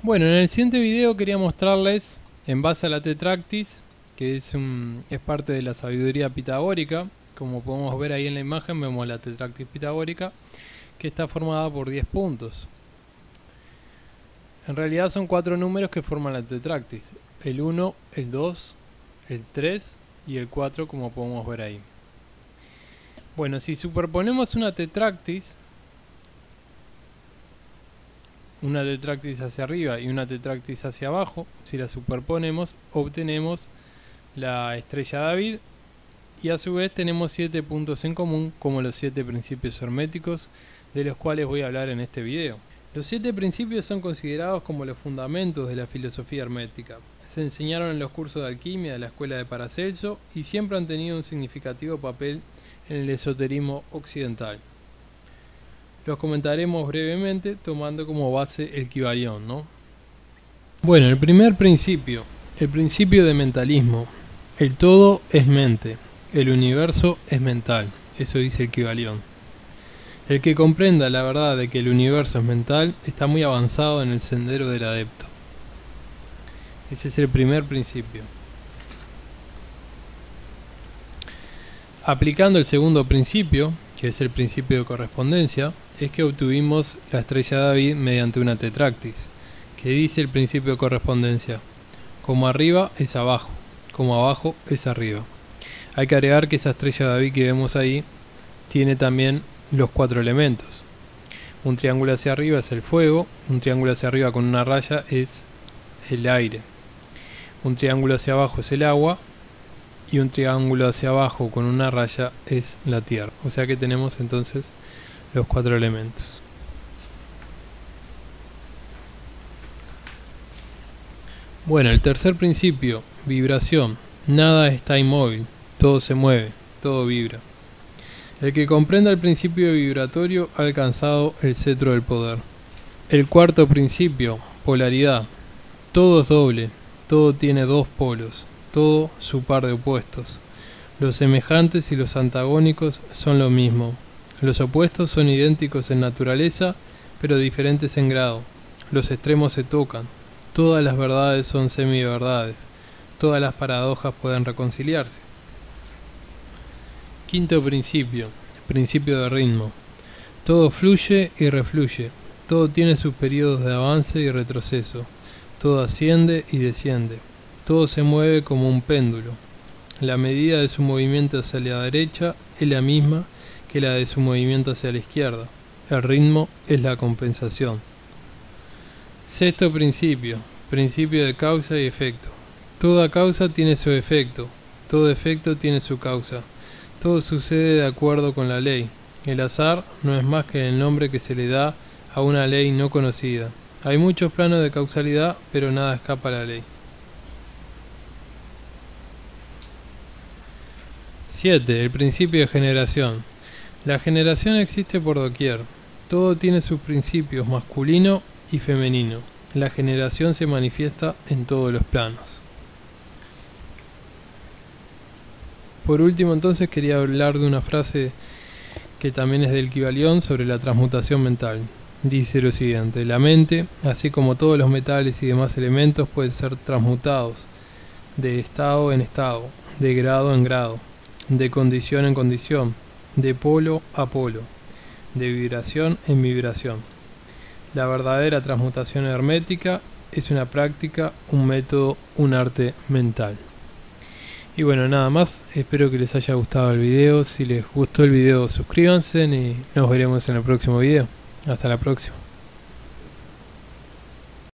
Bueno, en el siguiente video quería mostrarles, en base a la tetractis, que es parte de la sabiduría pitagórica. Como podemos ver ahí en la imagen, vemos la tetractis pitagórica, que está formada por 10 puntos. En realidad son 4 números que forman la tetractis: el 1, el 2, el 3 y el 4, como podemos ver ahí. Bueno, si superponemos una tetractis hacia arriba y una tetractis hacia abajo, si la superponemos, obtenemos la estrella David, y a su vez tenemos 7 puntos en común, como los 7 principios herméticos, de los cuales voy a hablar en este video. Los 7 principios son considerados como los fundamentos de la filosofía hermética. Se enseñaron en los cursos de alquimia de la escuela de Paracelso y siempre han tenido un significativo papel en el esoterismo occidental. Los comentaremos brevemente tomando como base el Kybalión, ¿no? Bueno, el primer principio, el principio de mentalismo. El todo es mente, el universo es mental, eso dice el Kybalión. El que comprenda la verdad de que el universo es mental está muy avanzado en el sendero del adepto. Ese es el primer principio. Aplicando el segundo principio, que es el principio de correspondencia, es que obtuvimos la estrella David mediante una tetractis, que dice el principio de correspondencia: como arriba es abajo, como abajo es arriba. Hay que agregar que esa estrella David que vemos ahí tiene también los 4 elementos. Un triángulo hacia arriba es el fuego, un triángulo hacia arriba con una raya es el aire, un triángulo hacia abajo es el agua, y un triángulo hacia abajo con una raya es la tierra. O sea que tenemos entonces los 4 elementos. Bueno, el tercer principio, vibración. Nada está inmóvil, todo se mueve, todo vibra. El que comprenda el principio vibratorio ha alcanzado el cetro del poder. El cuarto principio, polaridad. Todo es doble, todo tiene 2 polos, todo su par de opuestos. Los semejantes y los antagónicos son lo mismo. Los opuestos son idénticos en naturaleza, pero diferentes en grado. Los extremos se tocan. Todas las verdades son semiverdades. Todas las paradojas pueden reconciliarse. Quinto principio, principio de ritmo. Todo fluye y refluye. Todo tiene sus periodos de avance y retroceso. Todo asciende y desciende. Todo se mueve como un péndulo. La medida de su movimiento hacia la derecha es la misma que la de su movimiento hacia la izquierda. El ritmo es la compensación. Sexto principio, principio de causa y efecto. Toda causa tiene su efecto, todo efecto tiene su causa. Todo sucede de acuerdo con la ley. El azar no es más que el nombre que se le da a una ley no conocida. Hay muchos planos de causalidad, pero nada escapa a la ley. 7. El principio de generación. La generación existe por doquier. Todo tiene sus principios masculino y femenino. La generación se manifiesta en todos los planos. Por último, entonces, quería hablar de una frase que también es del Kybalión sobre la transmutación mental. Dice lo siguiente: la mente, así como todos los metales y demás elementos, pueden ser transmutados de estado en estado, de grado en grado, de condición en condición, de polo a polo, de vibración en vibración. La verdadera transmutación hermética es una práctica, un método, un arte mental. Y bueno, nada más, espero que les haya gustado el video. Si les gustó el video, suscríbanse y nos veremos en el próximo video. Hasta la próxima.